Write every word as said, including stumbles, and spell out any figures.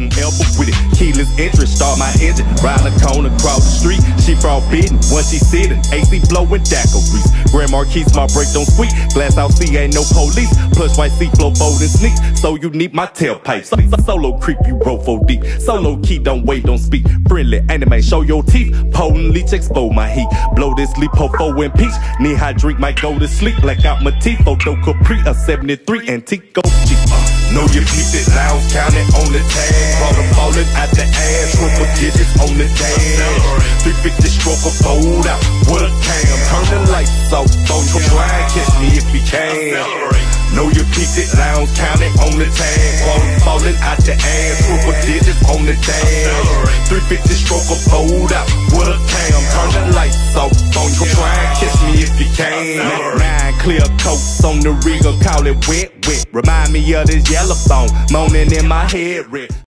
Mm-hmm, elbow with it, keyless entry, start my engine. Round the corner, cross the street, she forbidden. Once she sitting, A C blowing daiquiris. Grand Marquis, my break don't squeak. Glass house C, ain't no police. Plush white seat, flow folding sneaks. So you need my tailpipe. So, so, solo creep, you roll for deep. Solo key, don't wait, don't speak. Friendly anime, show your teeth. Potent leech, expose my heat. Blow this leap, ho, fo, and peach. Knee high drink, might go to sleep. Black out my teeth, photo Capri, a seventy-three Antico G. Know you peeped it, lounge counted on the tag. Brought falling out the ass, triple digits on the dash. three fifty stroke a fold out, what a cam. Turn the lights off, phone try and catch me if you can. Know you peeped it, lounge counted on the tag. Falling, falling out the ass, triple digits on the dash. three fifty stroke a fold out, what a cam. Turn the lights off, phone try and catch me if you can. Nine clear coats on the Regal, call it wet, wet. Remind me of this yellow phone, moaning in my head, Rick.